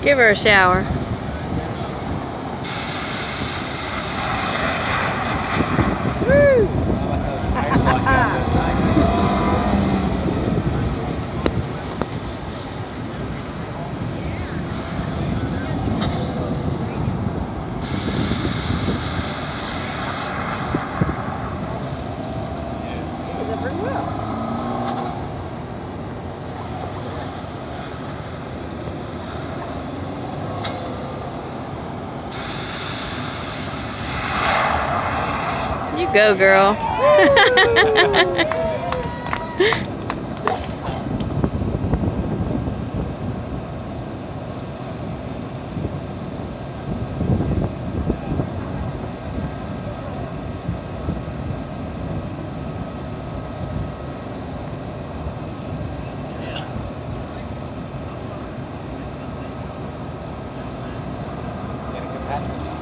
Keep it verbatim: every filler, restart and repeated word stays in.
Give her a shower. Woo! How about those tires locked down just nice? She did that pretty well. You go, girl. Get a good Patrick.